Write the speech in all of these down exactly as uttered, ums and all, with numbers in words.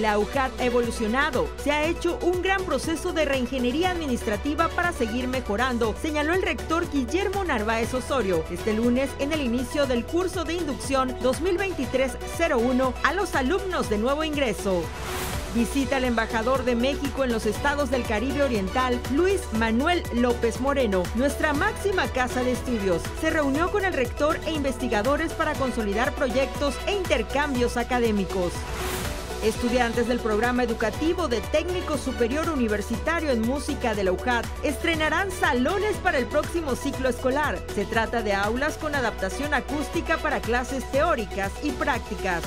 La U J A D ha evolucionado, se ha hecho un gran proceso de reingeniería administrativa para seguir mejorando, señaló el rector Guillermo Narváez Osorio este lunes en el inicio del curso de inducción dos mil veintitrés cero uno a los alumnos de nuevo ingreso. Visita al embajador de México en los estados del Caribe Oriental, Luis Manuel López Moreno, nuestra máxima casa de estudios. Se reunió con el rector e investigadores para consolidar proyectos e intercambios académicos. Estudiantes del programa educativo de Técnico Superior Universitario en Música de la U J A D estrenarán salones para el próximo ciclo escolar. Se trata de aulas con adaptación acústica para clases teóricas y prácticas.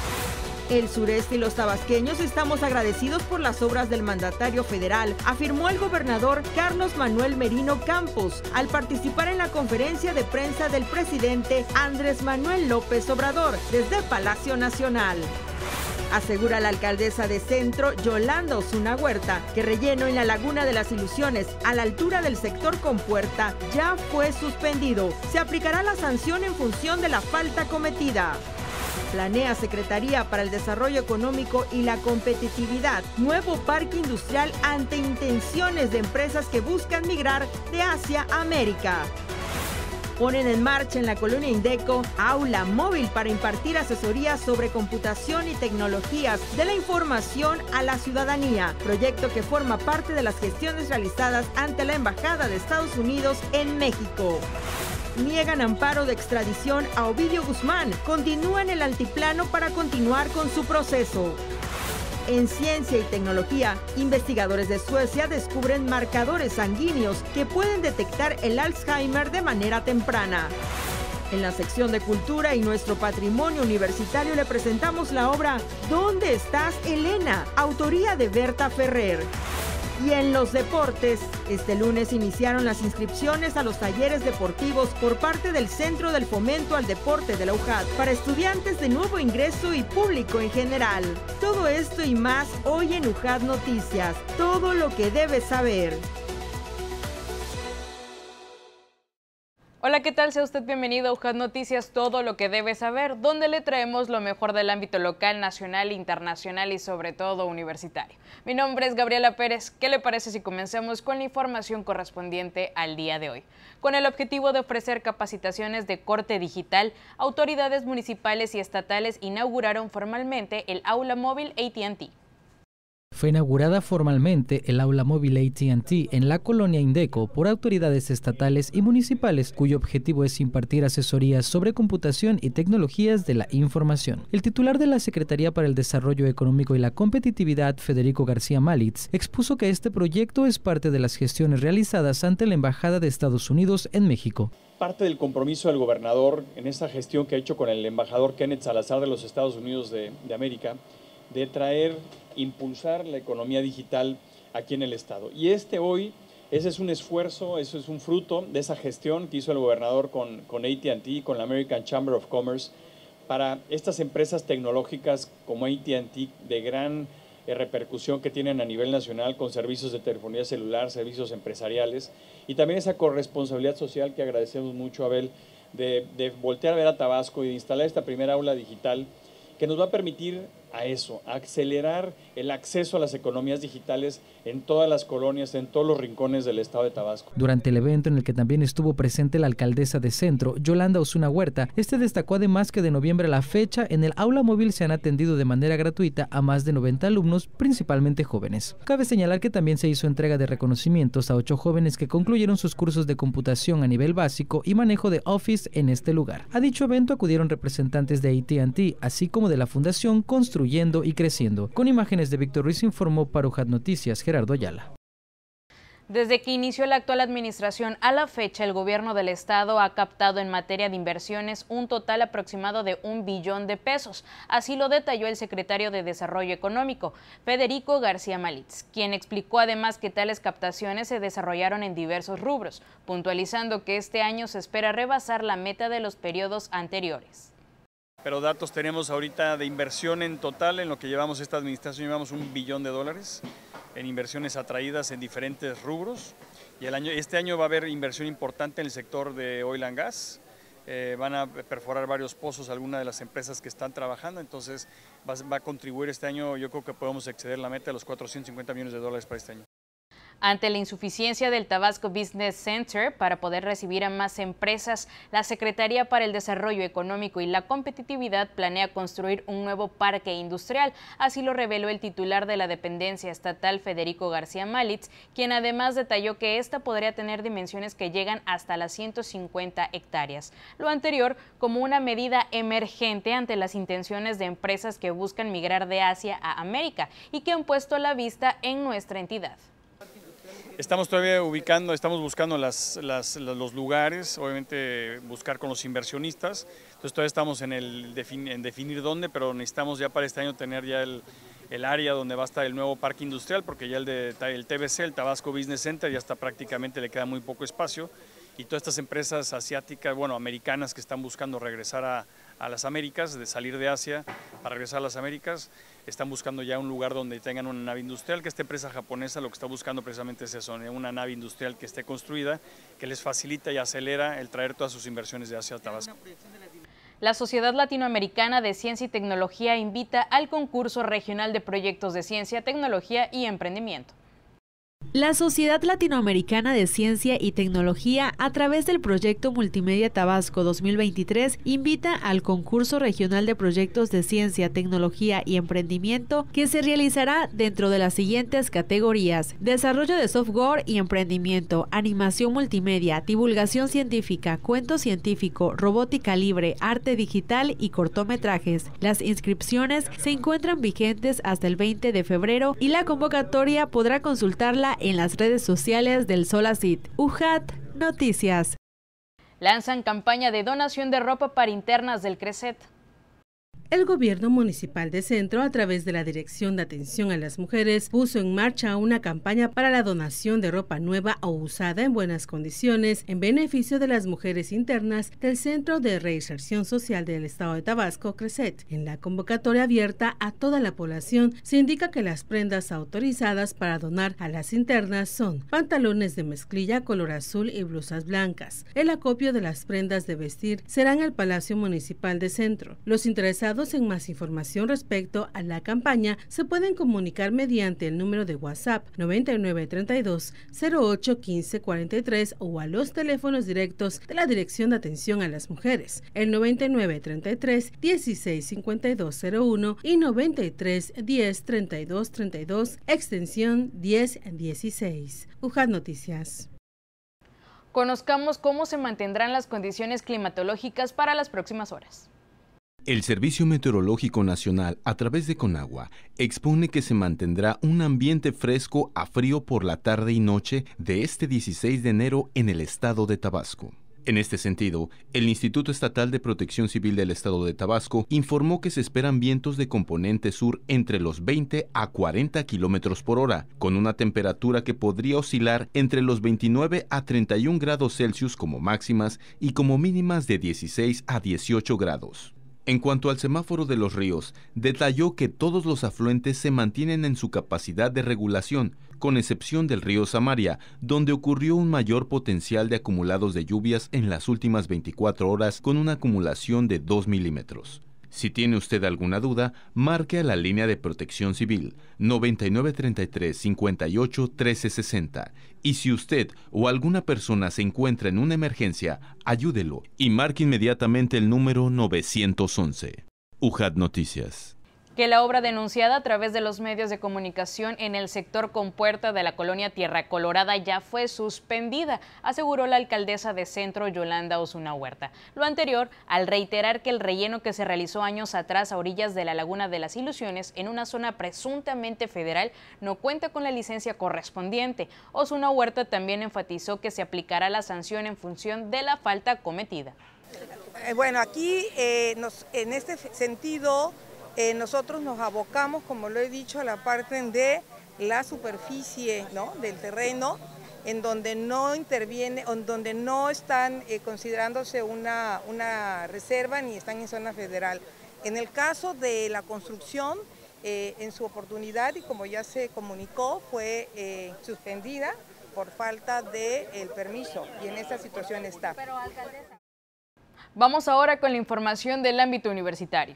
El sureste y los tabasqueños estamos agradecidos por las obras del mandatario federal, afirmó el gobernador Carlos Manuel Merino Campos al participar en la conferencia de prensa del presidente Andrés Manuel López Obrador desde Palacio Nacional. Asegura la alcaldesa de Centro, Yolanda Osuna Huerta, que relleno en la Laguna de las Ilusiones, a la altura del sector Compuerta, ya fue suspendido. Se aplicará la sanción en función de la falta cometida. Planea Secretaría para el Desarrollo Económico y la Competitividad nuevo parque industrial ante intenciones de empresas que buscan migrar de Asia a América. Ponen en marcha en la colonia Indeco aula móvil para impartir asesorías sobre computación y tecnologías de la información a la ciudadanía, proyecto que forma parte de las gestiones realizadas ante la Embajada de Estados Unidos en México. Niegan amparo de extradición a Ovidio Guzmán. Continúan el altiplano para continuar con su proceso. En ciencia y tecnología, investigadores de Suecia descubren marcadores sanguíneos que pueden detectar el Alzheimer de manera temprana. En la sección de Cultura y nuestro patrimonio universitario le presentamos la obra ¿Dónde estás, Elena?, autoría de Berta Ferrer. Y en los deportes, este lunes iniciaron las inscripciones a los talleres deportivos por parte del Centro del Fomento al Deporte de la U J A D para estudiantes de nuevo ingreso y público en general. Todo esto y más hoy en U J A D Noticias, todo lo que debes saber. Hola, ¿qué tal? Sea usted bienvenido a U J A D Noticias, todo lo que debe saber, donde le traemos lo mejor del ámbito local, nacional, internacional y sobre todo universitario. Mi nombre es Gabriela Pérez. ¿Qué le parece si comenzamos con la información correspondiente al día de hoy? Con el objetivo de ofrecer capacitaciones de corte digital, autoridades municipales y estatales inauguraron formalmente el aula móvil A T and T. Fue inaugurada formalmente el aula móvil A T and T en la colonia Indeco por autoridades estatales y municipales, cuyo objetivo es impartir asesorías sobre computación y tecnologías de la información. El titular de la Secretaría para el Desarrollo Económico y la Competitividad, Federico García Malitz, expuso que este proyecto es parte de las gestiones realizadas ante la Embajada de Estados Unidos en México. Parte del compromiso del gobernador en esta gestión que ha hecho con el embajador Kenneth Salazar de los Estados Unidos de, de América, de traer, impulsar la economía digital aquí en el estado. Y este hoy, ese es un esfuerzo, eso es un fruto de esa gestión que hizo el gobernador con, con A T and T, con la American Chamber of Commerce, para estas empresas tecnológicas como A T and T de gran eh, repercusión que tienen a nivel nacional con servicios de telefonía celular, servicios empresariales, y también esa corresponsabilidad social que agradecemos mucho, Abel, de, de voltear a ver a Tabasco y de instalar esta primera aula digital que nos va a permitir a eso, a acelerar el acceso a las economías digitales en todas las colonias, en todos los rincones del estado de Tabasco. Durante el evento en el que también estuvo presente la alcaldesa de Centro, Yolanda Osuna Huerta, este destacó además que de noviembre a la fecha en el aula móvil se han atendido de manera gratuita a más de noventa alumnos, principalmente jóvenes. Cabe señalar que también se hizo entrega de reconocimientos a ocho jóvenes que concluyeron sus cursos de computación a nivel básico y manejo de Office en este lugar. A dicho evento acudieron representantes de A T and T, así como de la Fundación Construyendo y Creciendo. Con imágenes de Víctor Ruiz informó para U J A D Noticias Gerardo Ayala. Desde que inició la actual administración a la fecha, el gobierno del estado ha captado en materia de inversiones un total aproximado de un billón de pesos. Así lo detalló el secretario de Desarrollo Económico, Federico García Malitz, quien explicó además que tales captaciones se desarrollaron en diversos rubros, puntualizando que este año se espera rebasar la meta de los periodos anteriores. Pero datos tenemos ahorita de inversión en total, en lo que llevamos esta administración, llevamos un billón de dólares en inversiones atraídas en diferentes rubros. Y el año, este año va a haber inversión importante en el sector de oil and gas, eh, van a perforar varios pozos algunas de las empresas que están trabajando, entonces va, va a contribuir este año, yo creo que podemos exceder la meta de los cuatrocientos cincuenta millones de dólares para este año. Ante la insuficiencia del Tabasco Business Center para poder recibir a más empresas, la Secretaría para el Desarrollo Económico y la Competitividad planea construir un nuevo parque industrial. Así lo reveló el titular de la dependencia estatal, Federico García Malitz, quien además detalló que esta podría tener dimensiones que llegan hasta las ciento cincuenta hectáreas. Lo anterior como una medida emergente ante las intenciones de empresas que buscan migrar de Asia a América y que han puesto la vista en nuestra entidad. Estamos todavía ubicando, estamos buscando las, las, los lugares, obviamente buscar con los inversionistas, entonces todavía estamos en, el, en definir dónde, pero necesitamos ya para este año tener ya el, el área donde va a estar el nuevo parque industrial, porque ya el, de, el T B C, el Tabasco Business Center, ya está prácticamente, le queda muy poco espacio, y todas estas empresas asiáticas, bueno, americanas que están buscando regresar a, a las Américas, de salir de Asia para regresar a las Américas, están buscando ya un lugar donde tengan una nave industrial, que esta empresa japonesa lo que está buscando precisamente es eso, una nave industrial que esté construida, que les facilita y acelera el traer todas sus inversiones de Asia a Tabasco. La Sociedad Latinoamericana de Ciencia y Tecnología invita al concurso regional de proyectos de ciencia, tecnología y emprendimiento. La Sociedad Latinoamericana de Ciencia y Tecnología, a través del proyecto Multimedia Tabasco dos mil veintitrés, invita al concurso regional de proyectos de ciencia, tecnología y emprendimiento que se realizará dentro de las siguientes categorías: desarrollo de software y emprendimiento, animación multimedia, divulgación científica, cuento científico, robótica libre, arte digital y cortometrajes. Las inscripciones se encuentran vigentes hasta el veinte de febrero y la convocatoria podrá consultarla en las redes sociales del Solacit. U J A T Noticias. Lanzan campaña de donación de ropa para internas del CRECET. El gobierno municipal de Centro, a través de la Dirección de Atención a las Mujeres, puso en marcha una campaña para la donación de ropa nueva o usada en buenas condiciones en beneficio de las mujeres internas del Centro de Reinserción Social del Estado de Tabasco, CRECET. En la convocatoria abierta a toda la población, se indica que las prendas autorizadas para donar a las internas son pantalones de mezclilla color azul y blusas blancas. El acopio de las prendas de vestir será en el Palacio Municipal de Centro. Los interesados en más información respecto a la campaña se pueden comunicar mediante el número de WhatsApp noventa y nueve treinta y dos cero ocho quince cuarenta y tres o a los teléfonos directos de la Dirección de Atención a las Mujeres, el noventa y nueve treinta y tres dieciséis cincuenta y dos cero uno y noventa y tres diez treinta y dos treinta y dos, extensión diez dieciséis. U J A T Noticias. Conozcamos cómo se mantendrán las condiciones climatológicas para las próximas horas. El Servicio Meteorológico Nacional, a través de Conagua, expone que se mantendrá un ambiente fresco a frío por la tarde y noche de este dieciséis de enero en el estado de Tabasco. En este sentido, el Instituto Estatal de Protección Civil del Estado de Tabasco informó que se esperan vientos de componente sur entre los veinte a cuarenta kilómetros por hora, con una temperatura que podría oscilar entre los veintinueve a treinta y un grados Celsius como máximas y como mínimas de dieciséis a dieciocho grados. En cuanto al semáforo de los ríos, detalló que todos los afluentes se mantienen en su capacidad de regulación, con excepción del río Samaria, donde ocurrió un mayor potencial de acumulados de lluvias en las últimas veinticuatro horas con una acumulación de dos milímetros. Si tiene usted alguna duda, marque a la línea de Protección Civil noventa y nueve treinta y tres cincuenta y ocho trece sesenta y si usted o alguna persona se encuentra en una emergencia, ayúdelo y marque inmediatamente el número novecientos once. U J A T Noticias. Que la obra denunciada a través de los medios de comunicación en el sector Compuerta de la colonia Tierra Colorada ya fue suspendida, aseguró la alcaldesa de Centro, Yolanda Osuna Huerta. Lo anterior, al reiterar que el relleno que se realizó años atrás a orillas de la Laguna de las Ilusiones, en una zona presuntamente federal, no cuenta con la licencia correspondiente. Osuna Huerta también enfatizó que se aplicará la sanción en función de la falta cometida. Bueno, aquí eh, nos, en este sentido, Eh, nosotros nos abocamos, como lo he dicho, a la parte de la superficie, ¿no?, del terreno, en donde no interviene, en donde no están eh, considerándose una, una reserva ni están en zona federal. En el caso de la construcción, eh, en su oportunidad, y como ya se comunicó, fue eh, suspendida por falta del permiso, y en esta situación está. Pero, alcaldesa. Vamos ahora con la información del ámbito universitario.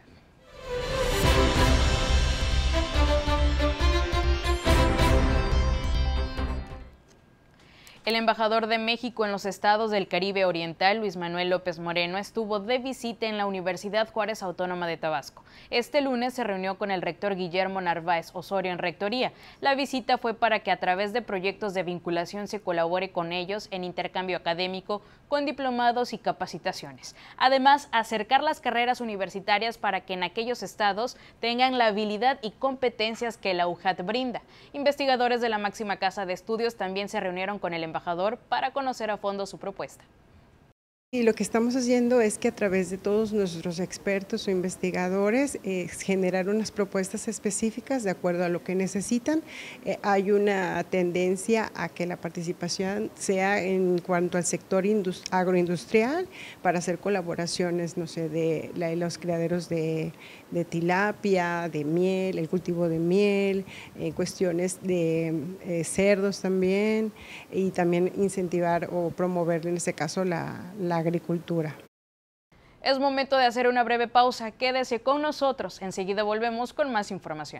El embajador de México en los estados del Caribe Oriental, Luis Manuel López Moreno, estuvo de visita en la Universidad Juárez Autónoma de Tabasco. Este lunes se reunió con el rector Guillermo Narváez Osorio en Rectoría. La visita fue para que a través de proyectos de vinculación se colabore con ellos en intercambio académico, con diplomados y capacitaciones. Además, acercar las carreras universitarias para que en aquellos estados tengan la habilidad y competencias que la U J A T brinda. Investigadores de la máxima casa de estudios también se reunieron con el embajador para conocer a fondo su propuesta. Y lo que estamos haciendo es que a través de todos nuestros expertos o investigadores eh, generar unas propuestas específicas de acuerdo a lo que necesitan. Eh, hay una tendencia a que la participación sea en cuanto al sector agroindustrial para hacer colaboraciones, no sé, de la, los criaderos de, de tilapia, de miel, el cultivo de miel, eh, cuestiones de eh, cerdos también, y también incentivar o promover en este caso la, la agricultura. Es momento de hacer una breve pausa. Quédese con nosotros. Enseguida volvemos con más información.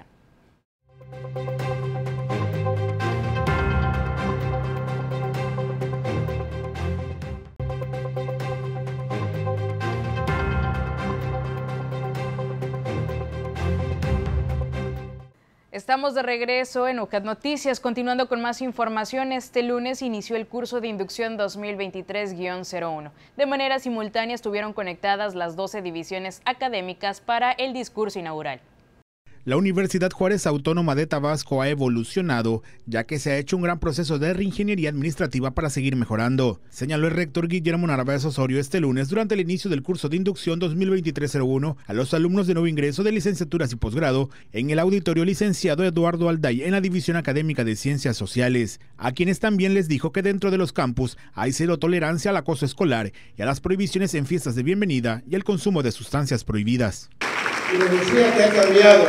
Estamos de regreso en U J A T Noticias, continuando con más información. Este lunes inició el curso de inducción dos mil veintitrés guión cero uno. De manera simultánea estuvieron conectadas las doce divisiones académicas para el discurso inaugural. La Universidad Juárez Autónoma de Tabasco ha evolucionado, ya que se ha hecho un gran proceso de reingeniería administrativa para seguir mejorando, señaló el rector Guillermo Narváez Osorio este lunes durante el inicio del curso de inducción dos mil veintitrés cero uno a los alumnos de nuevo ingreso de licenciaturas y posgrado en el auditorio licenciado Eduardo Alday en la División Académica de Ciencias Sociales, a quienes también les dijo que dentro de los campus hay cero tolerancia al acoso escolar y a las prohibiciones en fiestas de bienvenida y el consumo de sustancias prohibidas. Y les decía que ha cambiado,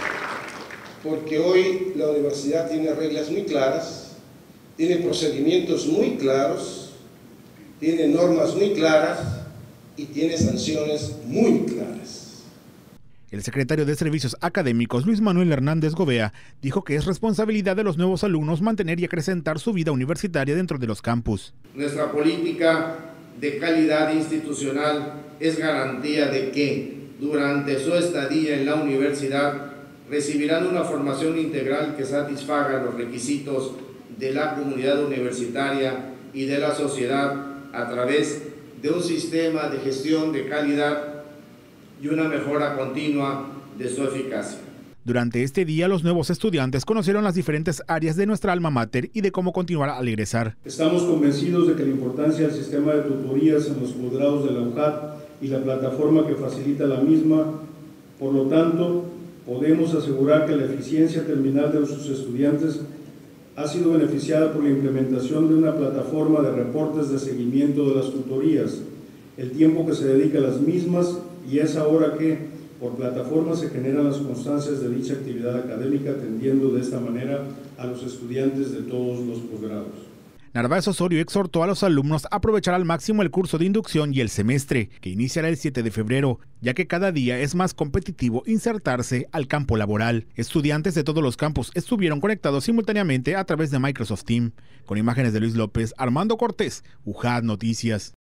porque hoy la universidad tiene reglas muy claras, tiene procedimientos muy claros, tiene normas muy claras y tiene sanciones muy claras. El secretario de Servicios Académicos, Luis Manuel Hernández Gobea, dijo que es responsabilidad de los nuevos alumnos mantener y acrecentar su vida universitaria dentro de los campus. Nuestra política de calidad institucional es garantía de que durante su estadía en la universidad recibirán una formación integral que satisfaga los requisitos de la comunidad universitaria y de la sociedad a través de un sistema de gestión de calidad y una mejora continua de su eficacia. Durante este día, los nuevos estudiantes conocieron las diferentes áreas de nuestra alma mater y de cómo continuar al egresar. Estamos convencidos de que la importancia del sistema de tutorías en los posgrados de la U J A T y la plataforma que facilita la misma, por lo tanto, podemos asegurar que la eficiencia terminal de sus estudiantes ha sido beneficiada por la implementación de una plataforma de reportes de seguimiento de las tutorías, el tiempo que se dedica a las mismas, y es ahora que por plataforma se generan las constancias de dicha actividad académica, atendiendo de esta manera a los estudiantes de todos los posgrados. Narváez Osorio exhortó a los alumnos a aprovechar al máximo el curso de inducción y el semestre, que iniciará el siete de febrero, ya que cada día es más competitivo insertarse al campo laboral. Estudiantes de todos los campus estuvieron conectados simultáneamente a través de Microsoft Teams. Con imágenes de Luis López, Armando Cortés, U J A T Noticias.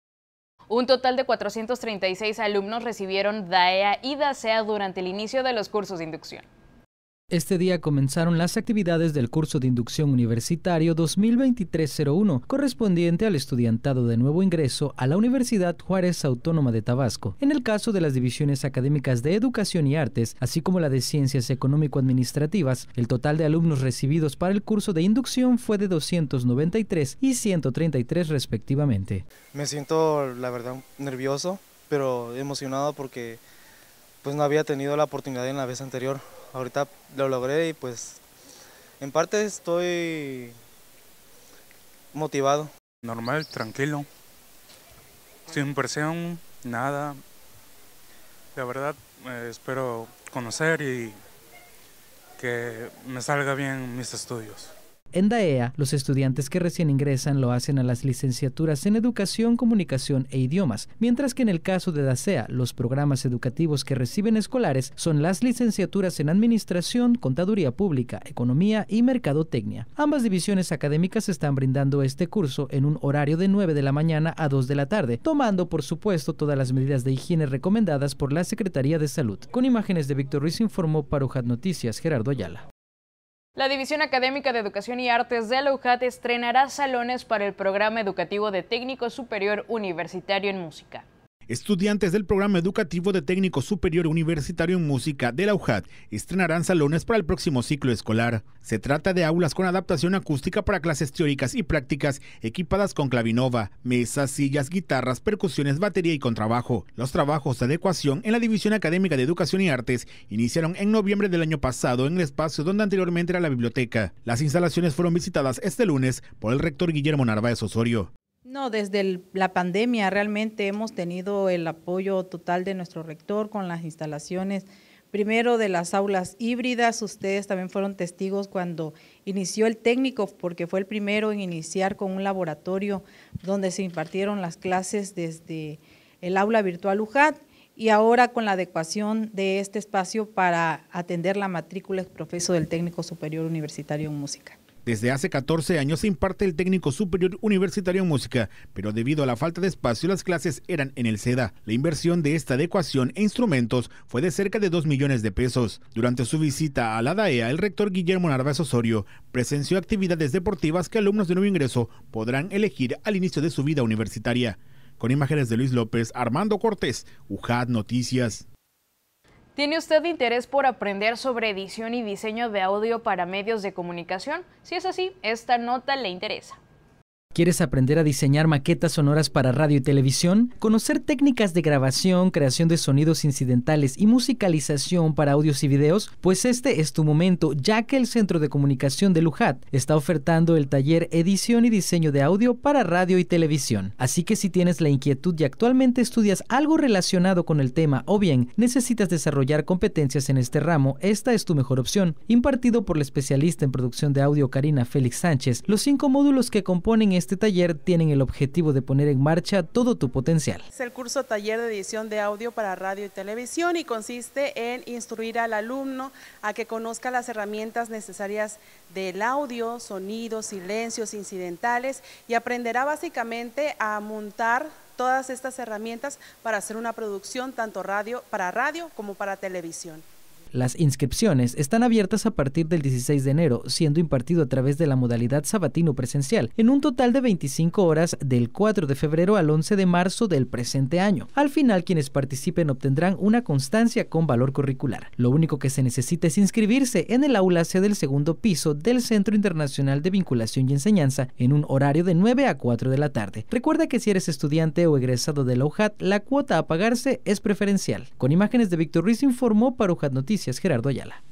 Un total de cuatrocientos treinta y seis alumnos recibieron D A E A y D A S E A durante el inicio de los cursos de inducción. Este día comenzaron las actividades del curso de inducción universitario dos mil veintitrés cero uno, correspondiente al estudiantado de nuevo ingreso a la Universidad Juárez Autónoma de Tabasco. En el caso de las divisiones académicas de Educación y Artes, así como la de Ciencias Económico-Administrativas, el total de alumnos recibidos para el curso de inducción fue de doscientos noventa y tres y ciento treinta y tres respectivamente. Me siento, la verdad, nervioso, pero emocionado porque pues no había tenido la oportunidad en la vez anterior. Ahorita lo logré y pues en parte estoy motivado. Normal, tranquilo, sin presión, nada. La verdad eh, espero conocer y que me salga bien mis estudios. En DAEA, los estudiantes que recién ingresan lo hacen a las licenciaturas en Educación, Comunicación e Idiomas, mientras que en el caso de DACEA, los programas educativos que reciben escolares son las licenciaturas en Administración, Contaduría Pública, Economía y Mercadotecnia. Ambas divisiones académicas están brindando este curso en un horario de nueve de la mañana a dos de la tarde, tomando por supuesto todas las medidas de higiene recomendadas por la Secretaría de Salud. Con imágenes de Víctor Ruiz informó para U J A T Noticias Gerardo Ayala. La División Académica de Educación y Artes de la U J A T estrenará salones para el programa educativo de Técnico Superior Universitario en Música. Estudiantes del programa educativo de Técnico Superior Universitario en Música de la U J A T estrenarán salones para el próximo ciclo escolar. Se trata de aulas con adaptación acústica para clases teóricas y prácticas, equipadas con clavinova, mesas, sillas, guitarras, percusiones, batería y contrabajo. Los trabajos de adecuación en la División Académica de Educación y Artes iniciaron en noviembre del año pasado en el espacio donde anteriormente era la biblioteca. Las instalaciones fueron visitadas este lunes por el rector Guillermo Narváez Osorio. No, desde el, la pandemia realmente hemos tenido el apoyo total de nuestro rector con las instalaciones, primero de las aulas híbridas. Ustedes también fueron testigos cuando inició el técnico, porque fue el primero en iniciar con un laboratorio donde se impartieron las clases desde el aula virtual U J A T, y ahora con la adecuación de este espacio para atender la matrícula exprofeso del Técnico Superior Universitario en Música. Desde hace catorce años se imparte el Técnico Superior Universitario en Música, pero debido a la falta de espacio las clases eran en el SEDA. La inversión de esta adecuación e instrumentos fue de cerca de dos millones de pesos. Durante su visita a la DAEA, el rector Guillermo Narváez Osorio presenció actividades deportivas que alumnos de nuevo ingreso podrán elegir al inicio de su vida universitaria. Con imágenes de Luis López, Armando Cortés, U J A T Noticias. ¿Tiene usted interés por aprender sobre edición y diseño de audio para medios de comunicación? Si es así, esta nota le interesa. ¿Quieres aprender a diseñar maquetas sonoras para radio y televisión? ¿Conocer técnicas de grabación, creación de sonidos incidentales y musicalización para audios y videos? Pues este es tu momento, ya que el Centro de Comunicación del U J A T está ofertando el taller Edición y Diseño de Audio para Radio y Televisión. Así que si tienes la inquietud y actualmente estudias algo relacionado con el tema o bien necesitas desarrollar competencias en este ramo, esta es tu mejor opción. Impartido por la especialista en producción de audio Karina Félix Sánchez, los cinco módulos que componen este taller tienen el objetivo de poner en marcha todo tu potencial. Es el curso taller de edición de audio para radio y televisión y consiste en instruir al alumno a que conozca las herramientas necesarias del audio, sonidos, silencios, incidentales, y aprenderá básicamente a montar todas estas herramientas para hacer una producción tanto radio, para radio como para televisión. Las inscripciones están abiertas a partir del dieciséis de enero, siendo impartido a través de la modalidad sabatino presencial, en un total de veinticinco horas del cuatro de febrero al once de marzo del presente año. Al final, quienes participen obtendrán una constancia con valor curricular. Lo único que se necesita es inscribirse en el aula C del segundo piso del Centro Internacional de Vinculación y Enseñanza en un horario de nueve a cuatro de la tarde. Recuerda que si eres estudiante o egresado de la U J A T, la cuota a pagarse es preferencial. Con imágenes de Víctor Ruiz informó para U J A T Noticias Gerardo Ayala.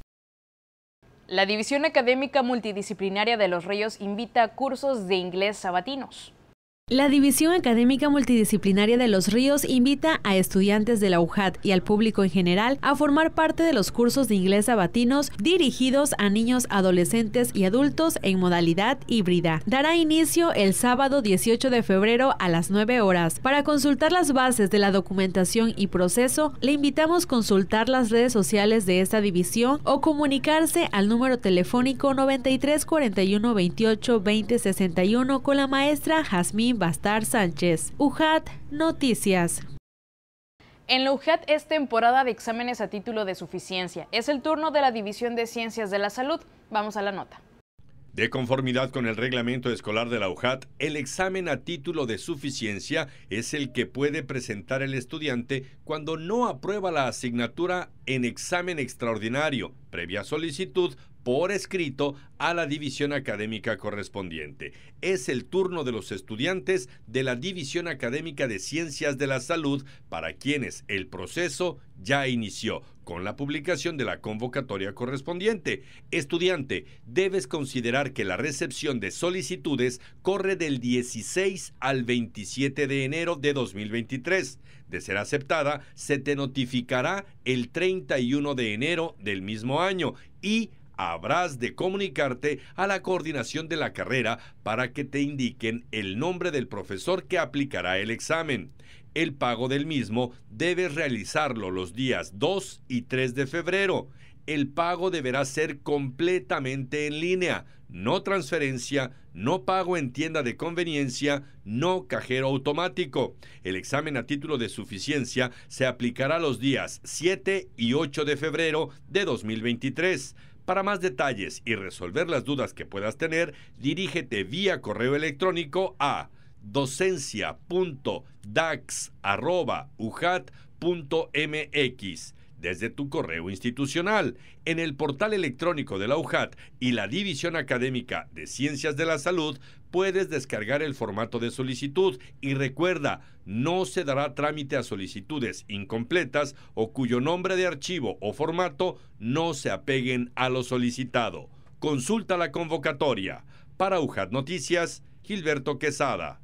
La División Académica Multidisciplinaria de Los Ríos invita a cursos de inglés sabatinos. La División Académica Multidisciplinaria de Los Ríos invita a estudiantes de la U J A T y al público en general a formar parte de los cursos de inglés sabatinos dirigidos a niños, adolescentes y adultos en modalidad híbrida. Dará inicio el sábado dieciocho de febrero a las nueve horas. Para consultar las bases de la documentación y proceso, le invitamos a consultar las redes sociales de esta división o comunicarse al número telefónico noventa y tres cuarenta y uno veintiocho veinte sesenta y uno con la maestra Jazmín Bastar Sánchez. U J A T Noticias. En la U J A T es temporada de exámenes a título de suficiencia. Es el turno de la División de Ciencias de la Salud. Vamos a la nota. De conformidad con el reglamento escolar de la U J A T, el examen a título de suficiencia es el que puede presentar el estudiante cuando no aprueba la asignatura en examen extraordinario, previa solicitud por escrito a la división académica correspondiente. Es el turno de los estudiantes de la División Académica de Ciencias de la Salud, para quienes el proceso ya inició con la publicación de la convocatoria correspondiente. Estudiante, debes considerar que la recepción de solicitudes corre del dieciséis al veintisiete de enero de dos mil veintitrés. De ser aceptada, se te notificará el treinta y uno de enero del mismo año y habrás de comunicarte a la coordinación de la carrera para que te indiquen el nombre del profesor que aplicará el examen. El pago del mismo debes realizarlo los días dos y tres de febrero. El pago deberá ser completamente en línea, no transferencia, no pago en tienda de conveniencia, no cajero automático. El examen a título de suficiencia se aplicará los días siete y ocho de febrero de dos mil veintitrés. Para más detalles y resolver las dudas que puedas tener, dirígete vía correo electrónico a docencia punto dax arroba ujat punto mx desde tu correo institucional. En el portal electrónico de la UJAT y la División Académica de Ciencias de la Salud puedes descargar el formato de solicitud y recuerda, no se dará trámite a solicitudes incompletas o cuyo nombre de archivo o formato no se apeguen a lo solicitado. Consulta la convocatoria. Para UJAT Noticias, Gilberto Quesada.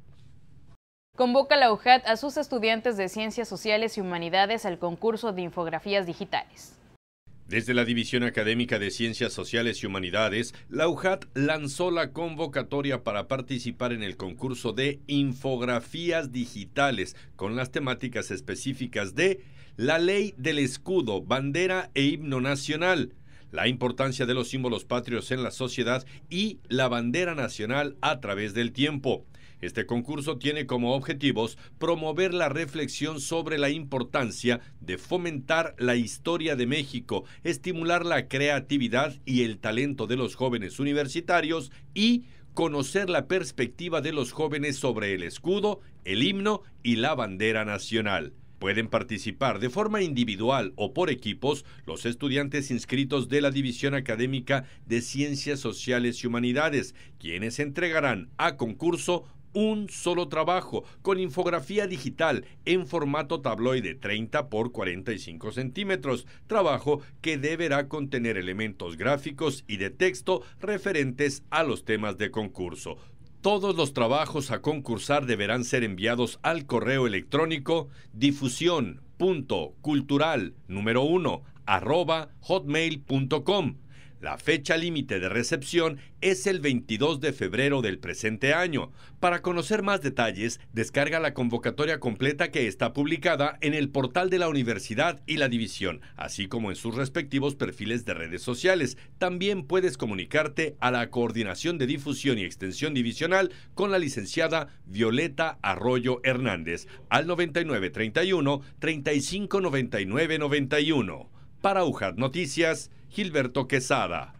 Convoca la UJAT a sus estudiantes de Ciencias Sociales y Humanidades al concurso de infografías digitales. Desde la División Académica de Ciencias Sociales y Humanidades, la UJAT lanzó la convocatoria para participar en el concurso de infografías digitales con las temáticas específicas de la ley del escudo, bandera e himno nacional, la importancia de los símbolos patrios en la sociedad y la bandera nacional a través del tiempo. Este concurso tiene como objetivos promover la reflexión sobre la importancia de fomentar la historia de México, estimular la creatividad y el talento de los jóvenes universitarios y conocer la perspectiva de los jóvenes sobre el escudo, el himno y la bandera nacional. Pueden participar de forma individual o por equipos los estudiantes inscritos de la División Académica de Ciencias Sociales y Humanidades, quienes entregarán a concurso un solo trabajo con infografía digital en formato tabloide treinta por cuarenta y cinco centímetros, trabajo que deberá contener elementos gráficos y de texto referentes a los temas de concurso. Todos los trabajos a concursar deberán ser enviados al correo electrónico difusión punto cultural número uno arroba hotmail punto com. La fecha límite de recepción es el veintidós de febrero del presente año. Para conocer más detalles, descarga la convocatoria completa que está publicada en el portal de la universidad y la división, así como en sus respectivos perfiles de redes sociales. También puedes comunicarte a la Coordinación de Difusión y Extensión Divisional con la licenciada Violeta Arroyo Hernández al noventa y nueve treinta y uno treinta y cinco noventa y nueve noventa y uno. Para UJAT Noticias, Gilberto Quesada.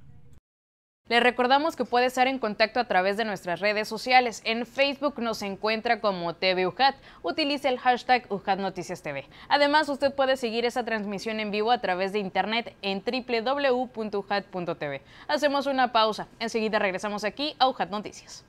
Le recordamos que puede estar en contacto a través de nuestras redes sociales. En Facebook nos encuentra como T V UJAT. Utilice el hashtag UJAT Noticias T V. Además, usted puede seguir esa transmisión en vivo a través de internet en doble u doble u doble u punto ujat punto t v. Hacemos una pausa. Enseguida regresamos aquí a UJAT Noticias.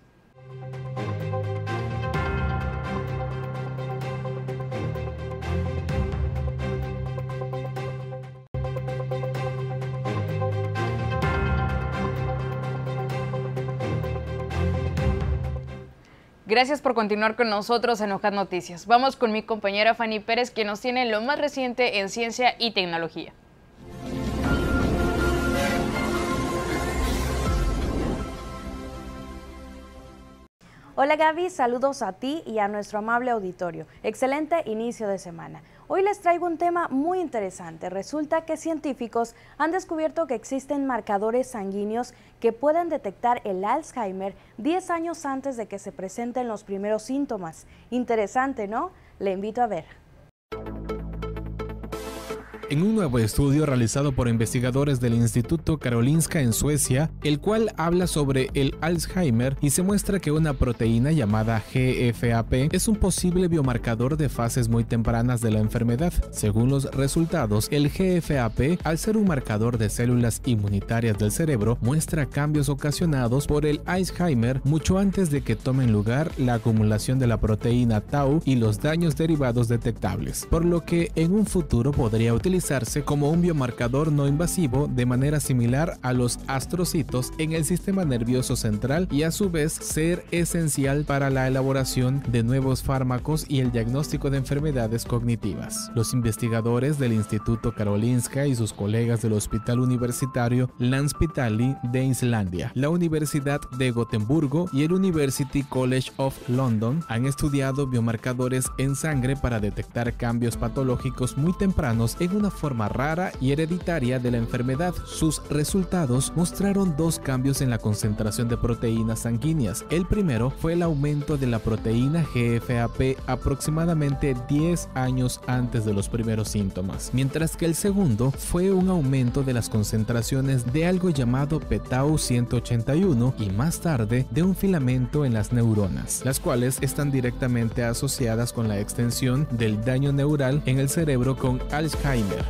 Gracias por continuar con nosotros en UJAT Noticias. Vamos con mi compañera Fanny Pérez, quien nos tiene lo más reciente en ciencia y tecnología. Hola Gaby, saludos a ti y a nuestro amable auditorio. Excelente inicio de semana. Hoy les traigo un tema muy interesante. Resulta que científicos han descubierto que existen marcadores sanguíneos que pueden detectar el Alzheimer diez años antes de que se presenten los primeros síntomas. Interesante, ¿no? Le invito a ver. En un nuevo estudio realizado por investigadores del Instituto Karolinska en Suecia, el cual habla sobre el Alzheimer y se muestra que una proteína llamada G F A P es un posible biomarcador de fases muy tempranas de la enfermedad. Según los resultados, el G F A P, al ser un marcador de células inmunitarias del cerebro, muestra cambios ocasionados por el Alzheimer mucho antes de que tomen lugar la acumulación de la proteína tau y los daños derivados detectables, por lo que en un futuro podría utilizar utilizarse como un biomarcador no invasivo de manera similar a los astrocitos en el sistema nervioso central y a su vez ser esencial para la elaboración de nuevos fármacos y el diagnóstico de enfermedades cognitivas. Los investigadores del Instituto Karolinska y sus colegas del Hospital Universitario Lanspitali de Islandia, la Universidad de Gotemburgo y el University College of London han estudiado biomarcadores en sangre para detectar cambios patológicos muy tempranos en una forma rara y hereditaria de la enfermedad. Sus resultados mostraron dos cambios en la concentración de proteínas sanguíneas. El primero fue el aumento de la proteína G F A P aproximadamente diez años antes de los primeros síntomas, mientras que el segundo fue un aumento de las concentraciones de algo llamado P Tau ciento ochenta y uno y más tarde de un filamento en las neuronas, las cuales están directamente asociadas con la extensión del daño neural en el cerebro con Alzheimer.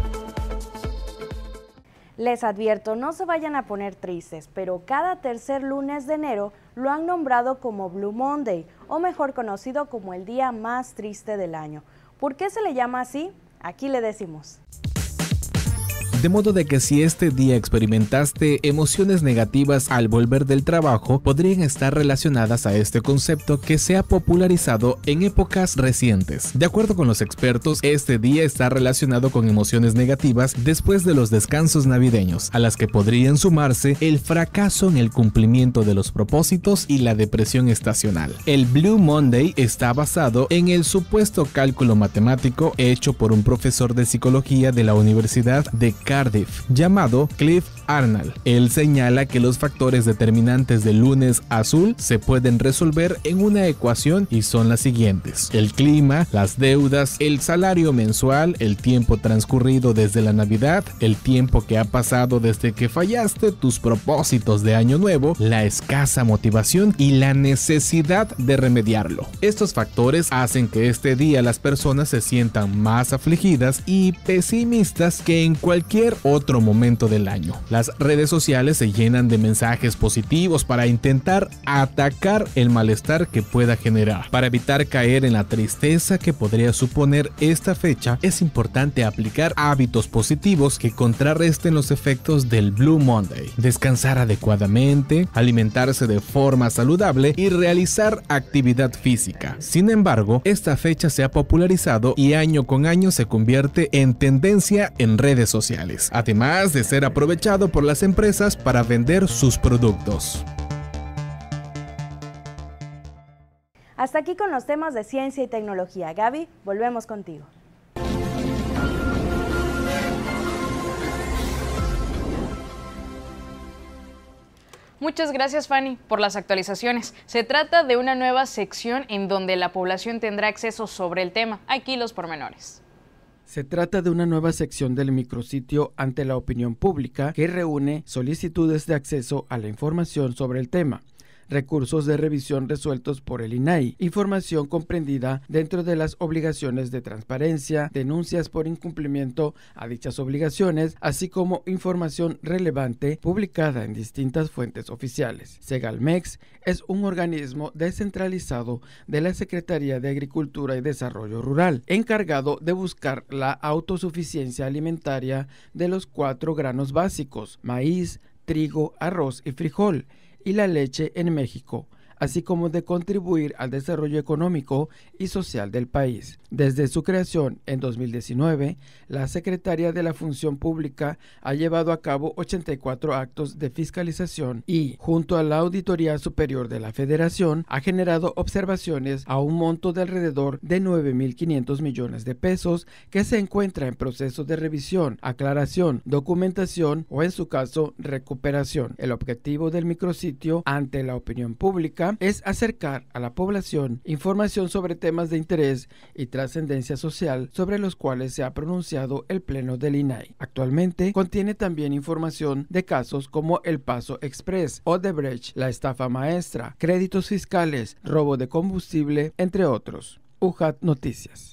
Les advierto, no se vayan a poner tristes, pero cada tercer lunes de enero lo han nombrado como Blue Monday, o mejor conocido como el día más triste del año. ¿Por qué se le llama así? Aquí le decimos. De modo de que si este día experimentaste emociones negativas al volver del trabajo, podrían estar relacionadas a este concepto que se ha popularizado en épocas recientes. De acuerdo con los expertos, este día está relacionado con emociones negativas después de los descansos navideños, a las que podrían sumarse el fracaso en el cumplimiento de los propósitos y la depresión estacional. El Blue Monday está basado en el supuesto cálculo matemático hecho por un profesor de psicología de la Universidad de Cardiff, llamado Cliff Arnold. Él señala que los factores determinantes del lunes azul se pueden resolver en una ecuación y son las siguientes: el clima, las deudas, el salario mensual, el tiempo transcurrido desde la Navidad, el tiempo que ha pasado desde que fallaste tus propósitos de año nuevo, la escasa motivación y la necesidad de remediarlo. Estos factores hacen que este día las personas se sientan más afligidas y pesimistas que en cualquier otro momento del año. Las redes sociales se llenan de mensajes positivos para intentar atacar el malestar que pueda generar. Para evitar caer en la tristeza que podría suponer esta fecha, es importante aplicar hábitos positivos que contrarresten los efectos del Blue Monday. Descansar adecuadamente, alimentarse de forma saludable y realizar actividad física. Sin embargo, esta fecha se ha popularizado y año con año se convierte en tendencia en redes sociales, además de ser aprovechado por las empresas para vender sus productos. Hasta aquí con los temas de ciencia y tecnología. Gaby, volvemos contigo. Muchas gracias, Fanny, por las actualizaciones. Se trata de una nueva sección en donde la población tendrá acceso sobre el tema. Aquí los pormenores. Se trata de una nueva sección del micrositio Ante la Opinión Pública que reúne solicitudes de acceso a la información sobre el tema, recursos de revisión resueltos por el I N A I, información comprendida dentro de las obligaciones de transparencia, denuncias por incumplimiento a dichas obligaciones, así como información relevante publicada en distintas fuentes oficiales. Segalmex es un organismo descentralizado de la Secretaría de Agricultura y Desarrollo Rural, encargado de buscar la autosuficiencia alimentaria de los cuatro granos básicos: maíz, trigo, arroz y frijol, y la leche en México, así como de contribuir al desarrollo económico y social del país. Desde su creación en dos mil diecinueve, la Secretaría de la Función Pública ha llevado a cabo ochenta y cuatro actos de fiscalización y, junto a la Auditoría Superior de la Federación, ha generado observaciones a un monto de alrededor de nueve mil quinientos millones de pesos que se encuentra en proceso de revisión, aclaración, documentación o, en su caso, recuperación. El objetivo del micrositio Ante la Opinión Pública es acercar a la población información sobre temas de interés y trascendencia social sobre los cuales se ha pronunciado el Pleno del I N A I. Actualmente contiene también información de casos como el Paso Express, Odebrecht, la estafa maestra, créditos fiscales, robo de combustible, entre otros. U J A T Noticias.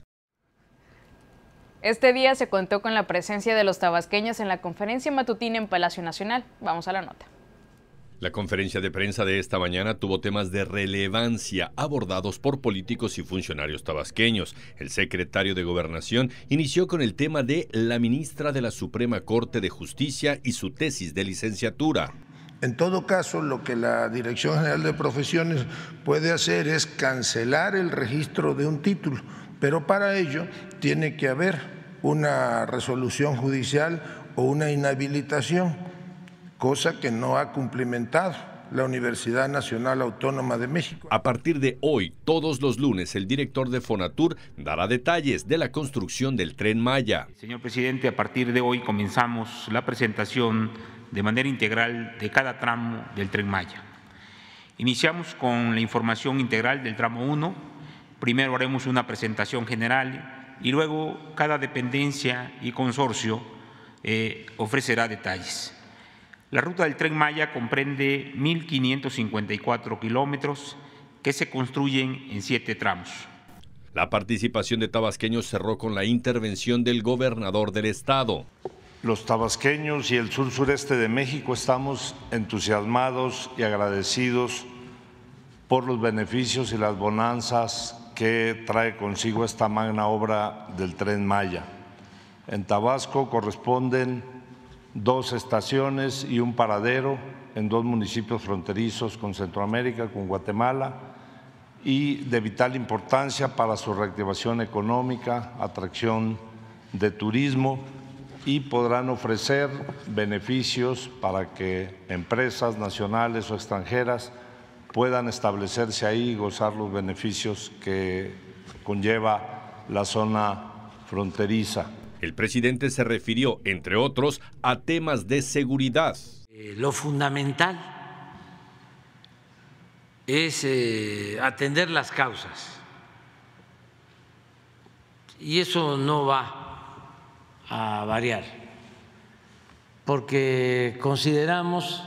Este día se contó con la presencia de los tabasqueños en la conferencia matutina en Palacio Nacional. Vamos a la nota. La conferencia de prensa de esta mañana tuvo temas de relevancia abordados por políticos y funcionarios tabasqueños. El secretario de Gobernación inició con el tema de la ministra de la Suprema Corte de Justicia y su tesis de licenciatura. En todo caso, lo que la Dirección General de Profesiones puede hacer es cancelar el registro de un título, pero para ello tiene que haber una resolución judicial o una inhabilitación, cosa que no ha cumplimentado la Universidad Nacional Autónoma de México. A partir de hoy, todos los lunes, el director de Fonatur dará detalles de la construcción del Tren Maya. Señor presidente, a partir de hoy comenzamos la presentación de manera integral de cada tramo del Tren Maya. Iniciamos con la información integral del tramo uno. Primero haremos una presentación general y luego cada dependencia y consorcio eh, ofrecerá detalles. La ruta del Tren Maya comprende mil quinientos cincuenta y cuatro kilómetros que se construyen en siete tramos. La participación de tabasqueños cerró con la intervención del gobernador del estado. Los tabasqueños y el sur sureste de México estamos entusiasmados y agradecidos por los beneficios y las bonanzas que trae consigo esta magna obra del Tren Maya. En Tabasco corresponden dos estaciones y un paradero en dos municipios fronterizos con Centroamérica, con Guatemala, y de vital importancia para su reactivación económica, atracción de turismo, y podrán ofrecer beneficios para que empresas nacionales o extranjeras puedan establecerse ahí y gozar los beneficios que conlleva la zona fronteriza. El presidente se refirió, entre otros, a temas de seguridad. Eh, lo fundamental es eh, atender las causas y eso no va a variar, porque consideramos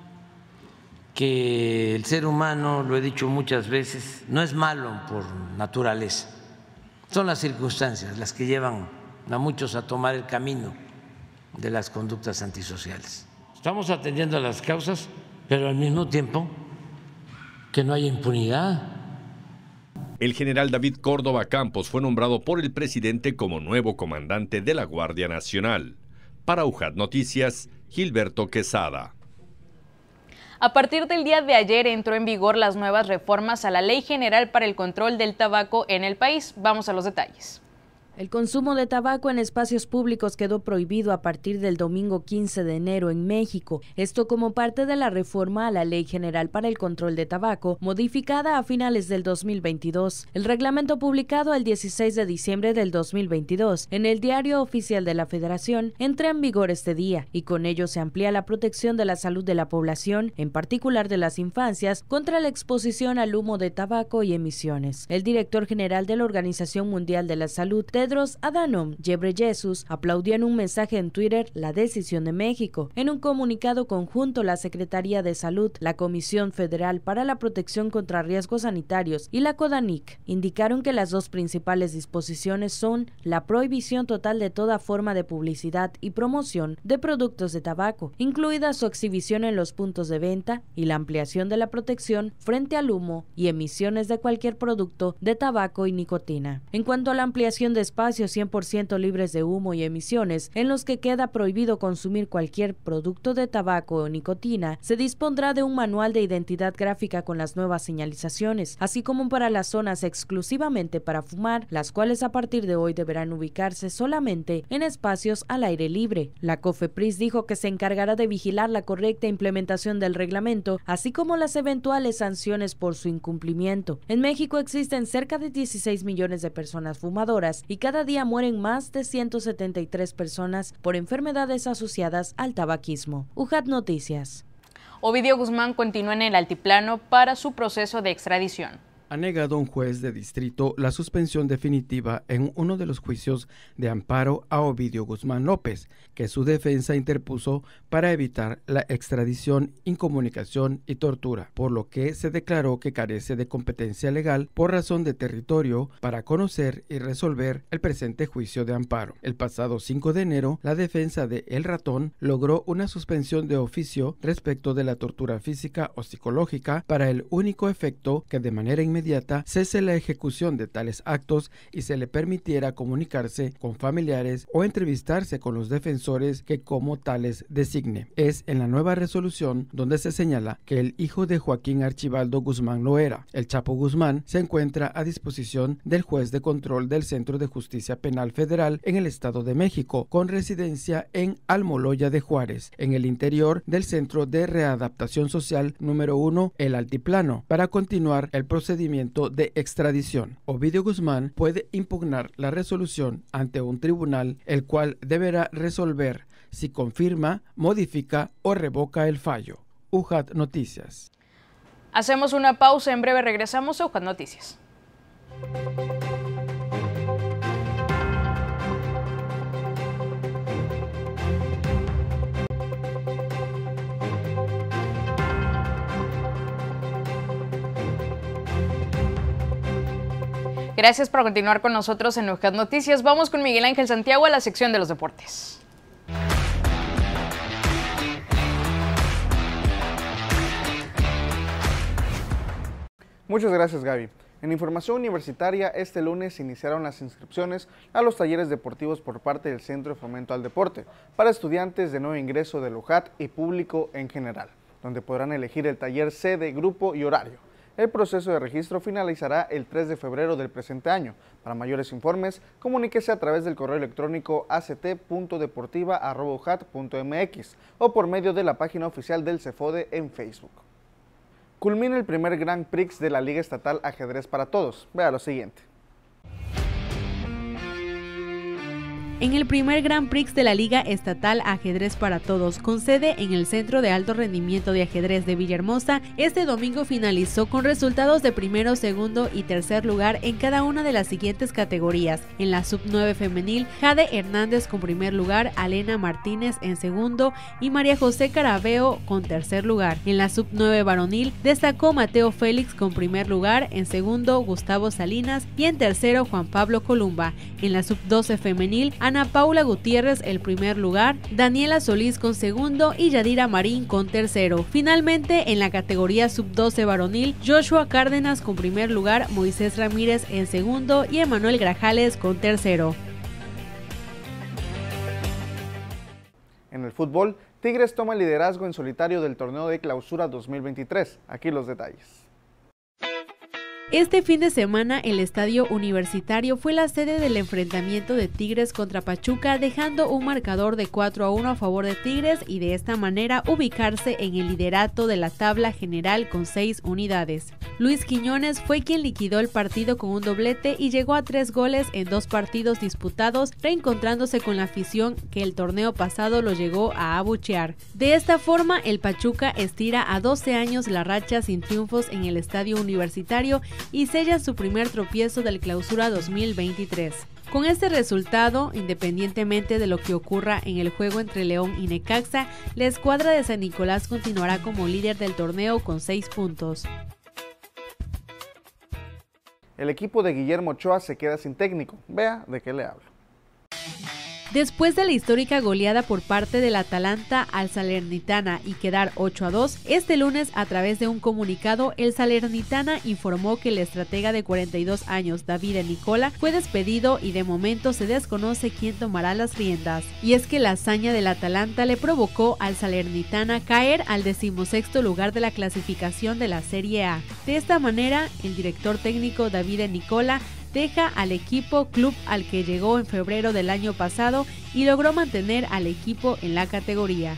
que el ser humano, lo he dicho muchas veces, no es malo por naturaleza, son las circunstancias las que llevan a muchos a tomar el camino de las conductas antisociales. Estamos atendiendo a las causas, pero al mismo tiempo que no haya impunidad. El general David Córdoba Campos fue nombrado por el presidente como nuevo comandante de la Guardia Nacional. Para U J A T Noticias, Gilberto Quesada. A partir del día de ayer entró en vigor las nuevas reformas a la Ley General para el Control del Tabaco en el país. Vamos a los detalles. El consumo de tabaco en espacios públicos quedó prohibido a partir del domingo quince de enero en México, esto como parte de la reforma a la Ley General para el Control de Tabaco, modificada a finales del dos mil veintidós. El reglamento publicado el dieciséis de diciembre del dos mil veintidós en el Diario Oficial de la Federación entra en vigor este día y con ello se amplía la protección de la salud de la población, en particular de las infancias, contra la exposición al humo de tabaco y emisiones. El director general de la Organización Mundial de la Salud, Tedros Adhanom Ghebreyesus, aplaudió en un mensaje en Twitter la decisión de México. En un comunicado conjunto, la Secretaría de Salud, la Comisión Federal para la Protección contra Riesgos Sanitarios y la CODANIC indicaron que las dos principales disposiciones son la prohibición total de toda forma de publicidad y promoción de productos de tabaco, incluida su exhibición en los puntos de venta, y la ampliación de la protección frente al humo y emisiones de cualquier producto de tabaco y nicotina. En cuanto a la ampliación de espacios cien por ciento libres de humo y emisiones, en los que queda prohibido consumir cualquier producto de tabaco o nicotina, se dispondrá de un manual de identidad gráfica con las nuevas señalizaciones, así como para las zonas exclusivamente para fumar, las cuales a partir de hoy deberán ubicarse solamente en espacios al aire libre. La COFEPRIS dijo que se encargará de vigilar la correcta implementación del reglamento, así como las eventuales sanciones por su incumplimiento. En México existen cerca de dieciséis millones de personas fumadoras y cada día mueren más de ciento setenta y tres personas por enfermedades asociadas al tabaquismo. U J A T Noticias. Ovidio Guzmán continúa en el altiplano para su proceso de extradición. Ha negado un juez de distrito la suspensión definitiva en uno de los juicios de amparo a Ovidio Guzmán López, que su defensa interpuso para evitar la extradición, incomunicación y tortura, por lo que se declaró que carece de competencia legal por razón de territorio para conocer y resolver el presente juicio de amparo. El pasado cinco de enero, la defensa de El Ratón logró una suspensión de oficio respecto de la tortura física o psicológica para el único efecto que de manera inmediata inmediata cese la ejecución de tales actos y se le permitiera comunicarse con familiares o entrevistarse con los defensores que como tales designe. Es en la nueva resolución donde se señala que el hijo de Joaquín Archibaldo Guzmán Loera, el Chapo Guzmán, se encuentra a disposición del juez de control del Centro de Justicia Penal Federal en el Estado de México, con residencia en Almoloya de Juárez, en el interior del Centro de Readaptación Social número uno, El Altiplano, para continuar el procedimiento de extradición. Ovidio Guzmán puede impugnar la resolución ante un tribunal, el cual deberá resolver si confirma, modifica o revoca el fallo. U J A T Noticias. Hacemos una pausa, en breve regresamos a U J A T Noticias. Gracias por continuar con nosotros en U J A T Noticias. Vamos con Miguel Ángel Santiago a la sección de los deportes. Muchas gracias, Gaby. En información universitaria, este lunes iniciaron las inscripciones a los talleres deportivos por parte del Centro de Fomento al Deporte para estudiantes de nuevo ingreso del U J A T y público en general, donde podrán elegir el taller sede, grupo y horario. El proceso de registro finalizará el tres de febrero del presente año. Para mayores informes, comuníquese a través del correo electrónico a c t punto deportiva arroba u j a t punto m x o por medio de la página oficial del CEFODE en Facebook. Culmina el primer Grand Prix de la Liga Estatal Ajedrez para Todos. Vea lo siguiente. En el primer Grand Prix de la Liga Estatal Ajedrez para Todos, con sede en el Centro de Alto Rendimiento de Ajedrez de Villahermosa, este domingo finalizó con resultados de primero, segundo y tercer lugar en cada una de las siguientes categorías. En la sub nueve femenil, Jade Hernández con primer lugar, Alena Martínez en segundo y María José Carabeo con tercer lugar. En la sub nueve varonil, destacó Mateo Félix con primer lugar, en segundo Gustavo Salinas y en tercero Juan Pablo Columba. En la sub doce femenil, Ana Paula Gutiérrez el primer lugar, Daniela Solís con segundo y Yadira Marín con tercero. Finalmente, en la categoría sub doce varonil, Joshua Cárdenas con primer lugar, Moisés Ramírez en segundo y Emanuel Grajales con tercero. En el fútbol, Tigres toma el liderazgo en solitario del torneo de clausura dos mil veintitrés. Aquí los detalles. Este fin de semana el Estadio Universitario fue la sede del enfrentamiento de Tigres contra Pachuca, dejando un marcador de cuatro a uno a favor de Tigres y de esta manera ubicarse en el liderato de la tabla general con seis unidades. Luis Quiñones fue quien liquidó el partido con un doblete y llegó a tres goles en dos partidos disputados, reencontrándose con la afición que el torneo pasado lo llegó a abuchear. De esta forma, el Pachuca estira a doce años la racha sin triunfos en el Estadio Universitario y sella su primer tropiezo del clausura dos mil veintitrés. Con este resultado, independientemente de lo que ocurra en el juego entre León y Necaxa, la escuadra de San Nicolás continuará como líder del torneo con seis puntos. El equipo de Guillermo Ochoa se queda sin técnico. Vea de qué le hablo. Después de la histórica goleada por parte del Atalanta al Salernitana y quedar ocho a dos, este lunes a través de un comunicado, el Salernitana informó que el estratega de cuarenta y dos años, David Nicola, fue despedido y de momento se desconoce quién tomará las riendas. Y es que la hazaña del Atalanta le provocó al Salernitana caer al decimosexto lugar de la clasificación de la Serie A. De esta manera, el director técnico David Nicola deja al equipo, club al que llegó en febrero del año pasado y logró mantener al equipo en la categoría.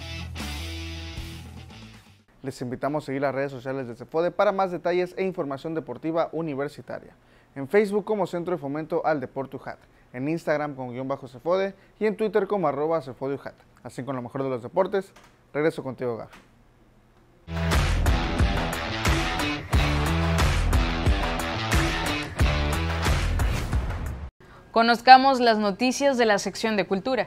Les invitamos a seguir las redes sociales de CEFODE para más detalles e información deportiva universitaria. En Facebook como Centro de Fomento al Deporte U J A T, en Instagram con guión bajo CEFODE y en Twitter como arroba CEFODE U J A T. Así con lo mejor de los deportes, regreso contigo, Gaby. Conozcamos las noticias de la sección de Cultura.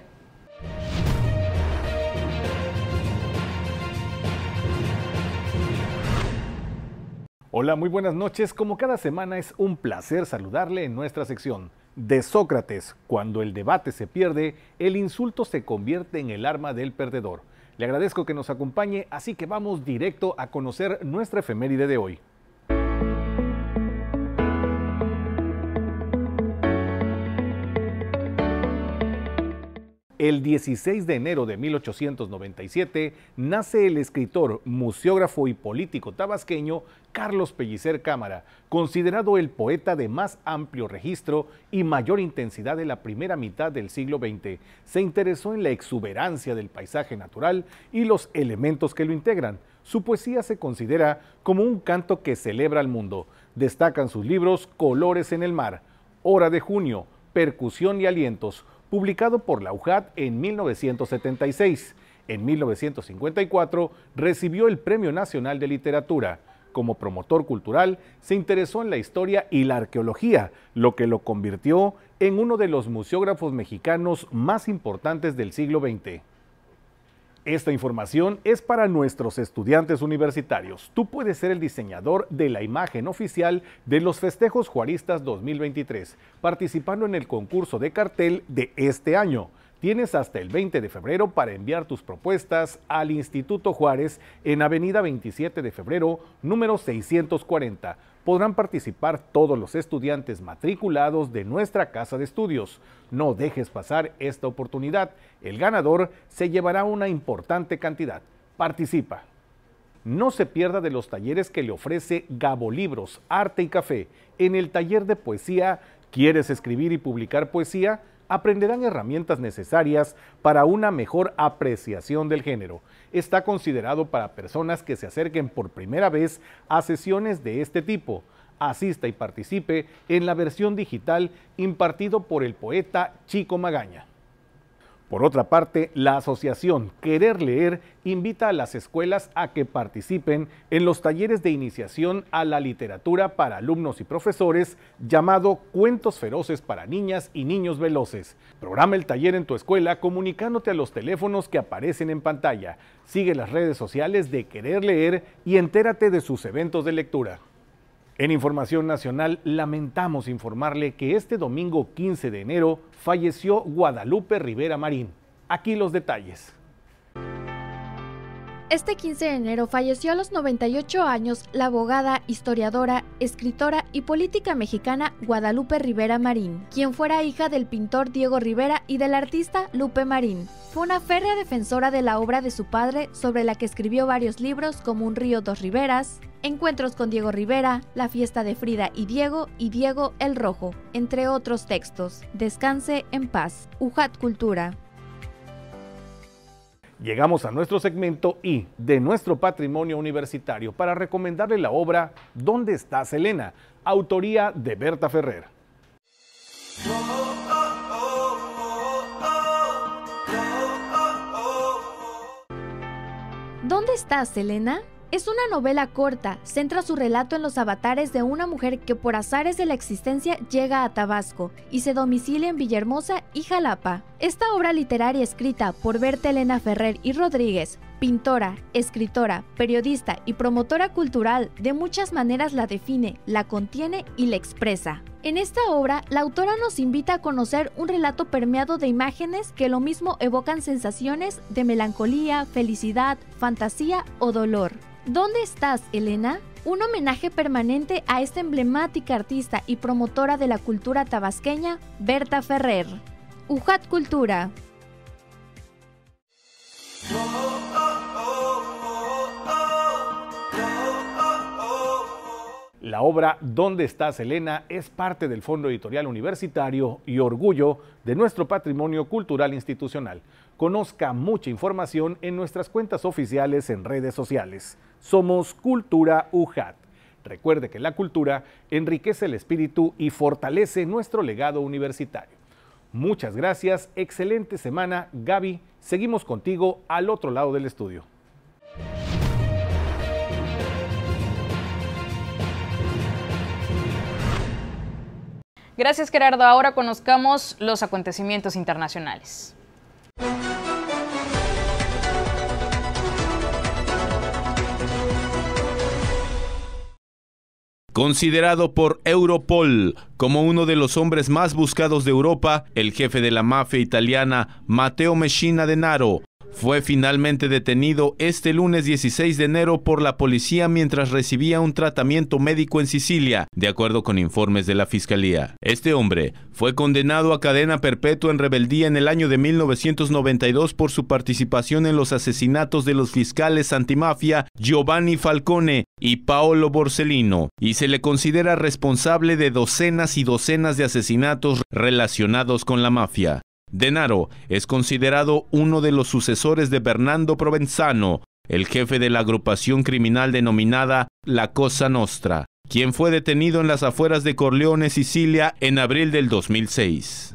Hola, muy buenas noches. Como cada semana es un placer saludarle en nuestra sección de Sócrates. Cuando el debate se pierde, el insulto se convierte en el arma del perdedor. Le agradezco que nos acompañe, así que vamos directo a conocer nuestra efeméride de hoy. El dieciséis de enero de mil ochocientos noventa y siete nace el escritor, museógrafo y político tabasqueño Carlos Pellicer Cámara, considerado el poeta de más amplio registro y mayor intensidad de la primera mitad del siglo veinte. Se interesó en la exuberancia del paisaje natural y los elementos que lo integran. Su poesía se considera como un canto que celebra al mundo. Destacan sus libros Colores en el mar, Hora de junio, Percusión y alientos, publicado por la U J A T en mil novecientos setenta y seis. En mil novecientos cincuenta y cuatro recibió el Premio Nacional de Literatura. Como promotor cultural, se interesó en la historia y la arqueología, lo que lo convirtió en uno de los museógrafos mexicanos más importantes del siglo veinte. Esta información es para nuestros estudiantes universitarios. Tú puedes ser el diseñador de la imagen oficial de los Festejos Juaristas dos mil veintitrés, participando en el concurso de cartel de este año. Tienes hasta el veinte de febrero para enviar tus propuestas al Instituto Juárez en Avenida veintisiete de febrero, número seiscientos cuarenta. Podrán participar todos los estudiantes matriculados de nuestra casa de estudios. No dejes pasar esta oportunidad. El ganador se llevará una importante cantidad. Participa. No se pierda de los talleres que le ofrece Gabo Libros, Arte y Café. En el taller de poesía, ¿quieres escribir y publicar poesía? Aprenderán herramientas necesarias para una mejor apreciación del género. Está considerado para personas que se acerquen por primera vez a sesiones de este tipo. Asista y participe en la versión digital impartido por el poeta Chico Magaña. Por otra parte, la asociación Querer Leer invita a las escuelas a que participen en los talleres de iniciación a la literatura para alumnos y profesores llamado Cuentos Feroces para Niñas y Niños Veloces. Programa el taller en tu escuela comunicándote a los teléfonos que aparecen en pantalla. Sigue las redes sociales de Querer Leer y entérate de sus eventos de lectura. En Información Nacional, lamentamos informarle que este domingo quince de enero falleció Guadalupe Rivera Marín. Aquí los detalles. Este quince de enero falleció a los noventa y ocho años la abogada, historiadora, escritora y política mexicana Guadalupe Rivera Marín, quien fuera hija del pintor Diego Rivera y del artista Lupe Marín. Fue una férrea defensora de la obra de su padre, sobre la que escribió varios libros como Un río, dos riberas, Encuentros con Diego Rivera, La fiesta de Frida y Diego y Diego el Rojo, entre otros textos. Descanse en paz. U J A T Cultura. Llegamos a nuestro segmento I de nuestro patrimonio universitario para recomendarle la obra ¿Dónde está Selena?, autoría de Berta Ferrer. ¿Dónde está Selena? Es una novela corta, centra su relato en los avatares de una mujer que por azares de la existencia llega a Tabasco y se domicilia en Villahermosa y Jalapa. Esta obra literaria escrita por Berta Elena Ferrer y Rodríguez, pintora, escritora, periodista y promotora cultural, de muchas maneras la define, la contiene y la expresa. En esta obra, la autora nos invita a conocer un relato permeado de imágenes que lo mismo evocan sensaciones de melancolía, felicidad, fantasía o dolor. ¿Dónde estás, Elena? Un homenaje permanente a esta emblemática artista y promotora de la cultura tabasqueña, Berta Ferrer. U J A T Cultura. La obra ¿Dónde está Selena? Es parte del Fondo Editorial Universitario y orgullo de nuestro patrimonio cultural institucional. Conozca mucha información en nuestras cuentas oficiales en redes sociales. Somos Cultura U J A T. Recuerde que la cultura enriquece el espíritu y fortalece nuestro legado universitario. Muchas gracias, excelente semana. Gaby, seguimos contigo al otro lado del estudio. Gracias, Gerardo. Ahora conozcamos los acontecimientos internacionales. Considerado por Europol como uno de los hombres más buscados de Europa, el jefe de la mafia italiana, Matteo Messina Denaro, fue finalmente detenido este lunes dieciséis de enero por la policía mientras recibía un tratamiento médico en Sicilia, de acuerdo con informes de la Fiscalía. Este hombre fue condenado a cadena perpetua en rebeldía en el año de mil novecientos noventa y dos por su participación en los asesinatos de los fiscales antimafia Giovanni Falcone y Paolo Borsellino, y se le considera responsable de docenas y docenas de asesinatos relacionados con la mafia. Denaro es considerado uno de los sucesores de Bernardo Provenzano, el jefe de la agrupación criminal denominada La Cosa Nostra, quien fue detenido en las afueras de Corleone, Sicilia, en abril del dos mil seis.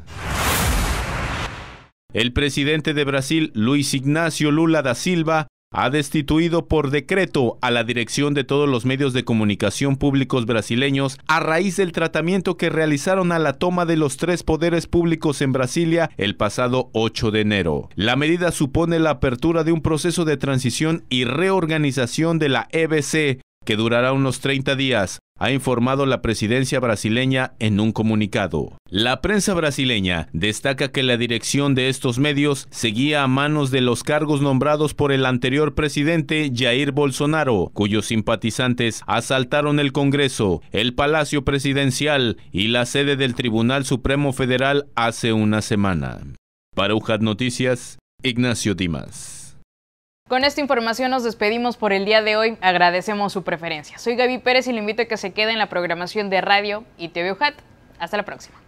El presidente de Brasil, Luiz Ignacio Lula da Silva, ha destituido por decreto a la dirección de todos los medios de comunicación públicos brasileños a raíz del tratamiento que realizaron a la toma de los tres poderes públicos en Brasilia el pasado ocho de enero. La medida supone la apertura de un proceso de transición y reorganización de la E B C que durará unos treinta días, ha informado la presidencia brasileña en un comunicado. La prensa brasileña destaca que la dirección de estos medios seguía a manos de los cargos nombrados por el anterior presidente Jair Bolsonaro, cuyos simpatizantes asaltaron el Congreso, el Palacio Presidencial y la sede del Tribunal Supremo Federal hace una semana. Para U J A T Noticias, Ignacio Dimas. Con esta información nos despedimos por el día de hoy. Agradecemos su preferencia. Soy Gaby Pérez y le invito a que se quede en la programación de radio y T V U J A T. Hasta la próxima.